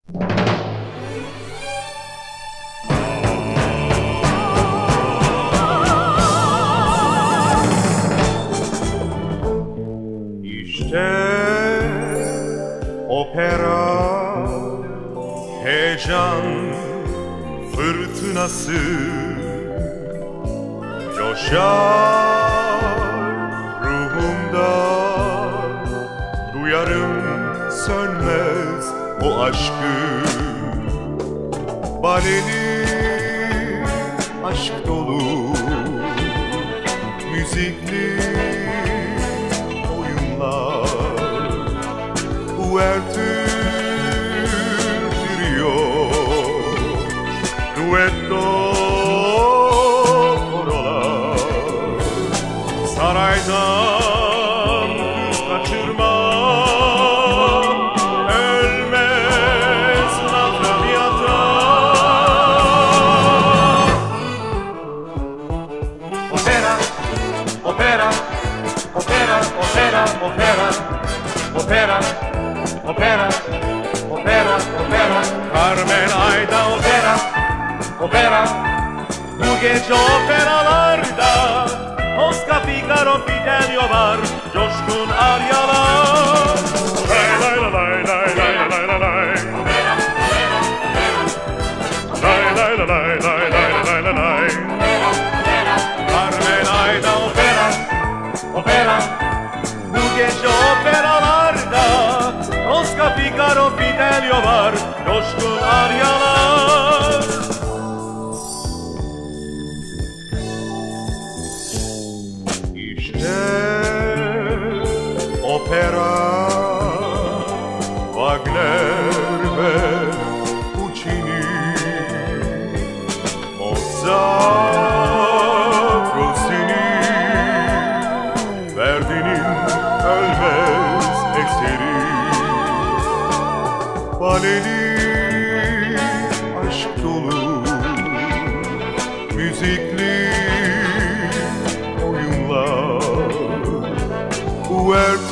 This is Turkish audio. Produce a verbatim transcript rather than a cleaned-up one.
İşte opera, heyecan fırtınası coşar ruhumda. Duyarım sönmez o aşkı, baleli aşk dolu, müzikli oyunlar, ouverture trio, duetto korolar, saraydan kız kaçırma, ölmez la traviata. Opera, opera, opera, opera, opera, opera, opera, opera, opera. Carmen Ayda opera, opera. Bu gece operalarda Tosca, Figaro, Fidelio var, coşkun aryalar. Lay lay lay lay lay lay lay lay. Lay lay lay lay lay lay lay lay. Carmen Ayda opera, opera. Bu gece operalarda Tosca, Figaro, Fidelio var, coşkun aryalar. İşte opera, Wagner ve Puccini, Mozart, Rossini, Verdi'nin ölmez eseri, baleli aşk dolu, müzikli oyunlar, ouverture